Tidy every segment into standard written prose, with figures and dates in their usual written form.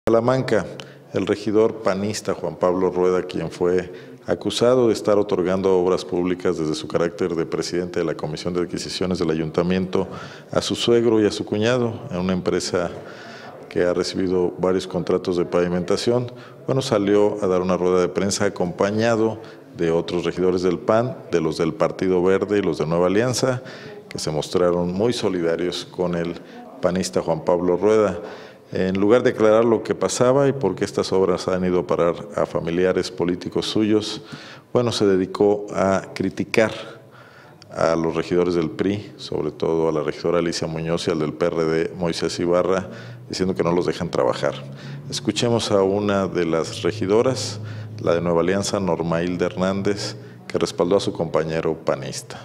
Salamanca, el regidor panista Juan Pablo Rueda, quien fue acusado de estar otorgando obras públicas desde su carácter de presidente de la Comisión de Adquisiciones del Ayuntamiento a su suegro y a su cuñado en una empresa que ha recibido varios contratos de pavimentación, salió a dar una rueda de prensa acompañado de otros regidores del PAN, de los del Partido Verde y los de Nueva Alianza, que se mostraron muy solidarios con el panista Juan Pablo Rueda. En lugar de aclarar lo que pasaba y por qué estas obras han ido a parar a familiares políticos suyos, se dedicó a criticar a los regidores del PRI, sobre todo a la regidora Alicia Muñoz y al del PRD Moisés Ibarra, diciendo que no los dejan trabajar. Escuchemos a una de las regidoras, la de Nueva Alianza, Norma Hilda Hernández, que respaldó a su compañero panista.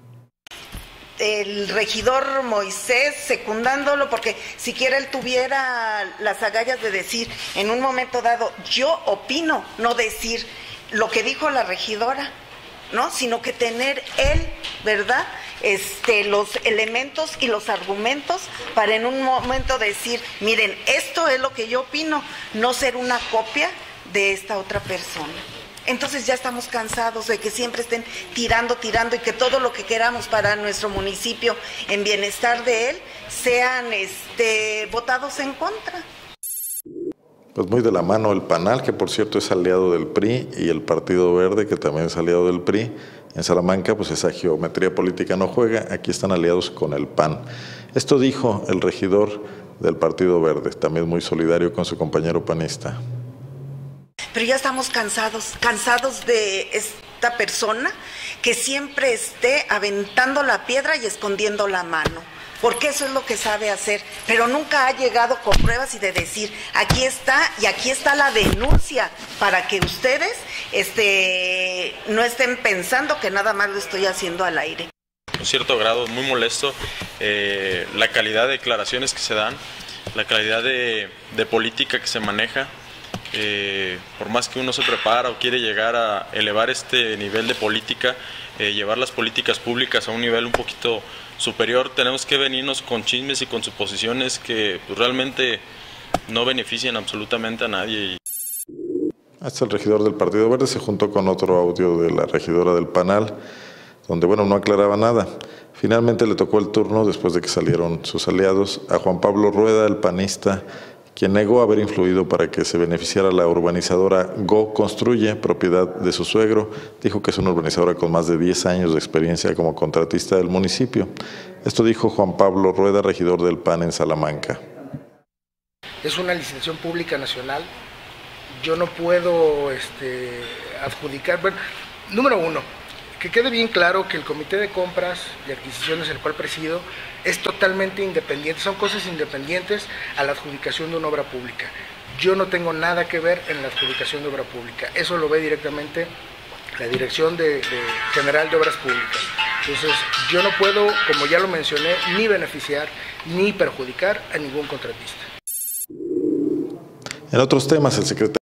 El regidor Moisés secundándolo, porque siquiera él tuviera las agallas de decir en un momento dado, yo opino, no decir lo que dijo la regidora, ¿no? Sino que tener él, ¿verdad? Los elementos y los argumentos para en un momento decir, miren, esto es lo que yo opino, no ser una copia de esta otra persona. Entonces ya estamos cansados de que siempre estén tirando y que todo lo que queramos para nuestro municipio en bienestar de él sean votados en contra. Pues muy de la mano el PANAL, que por cierto es aliado del PRI, y el Partido Verde, que también es aliado del PRI. En Salamanca, pues esa geometría política no juega, aquí están aliados con el PAN. Esto dijo el regidor del Partido Verde, también muy solidario con su compañero panista. Pero ya estamos cansados de esta persona que siempre esté aventando la piedra y escondiendo la mano, porque eso es lo que sabe hacer, pero nunca ha llegado con pruebas y de decir, aquí está y aquí está la denuncia, para que ustedes no estén pensando que nada más lo estoy haciendo al aire. Un cierto grado, muy molesto, la calidad de declaraciones que se dan, la calidad de política que se maneja. Por más que uno se prepara o quiere llegar a elevar este nivel de política, llevar las políticas públicas a un nivel un poquito superior, tenemos que venirnos con chismes y con suposiciones que realmente no benefician absolutamente a nadie. Hasta el regidor del Partido Verde se juntó con otro audio de la regidora del PANAL, donde no aclaraba nada. Finalmente le tocó el turno, después de que salieron sus aliados, a Juan Pablo Rueda, el panista, quien negó haber influido para que se beneficiara la urbanizadora Go Construye, propiedad de su suegro. Dijo que es una urbanizadora con más de 10 años de experiencia como contratista del municipio. Esto dijo Juan Pablo Rueda, regidor del PAN en Salamanca. Es una licitación pública nacional. Yo no puedo adjudicar. Bueno, número uno, que quede bien claro que el Comité de Compras y Adquisiciones, el cual presido, es totalmente independiente, son cosas independientes a la adjudicación de una obra pública. Yo no tengo nada que ver en la adjudicación de obra pública, eso lo ve directamente la Dirección General de Obras Públicas. Entonces, yo no puedo, como ya lo mencioné, ni beneficiar ni perjudicar a ningún contratista. En otros temas, el secretario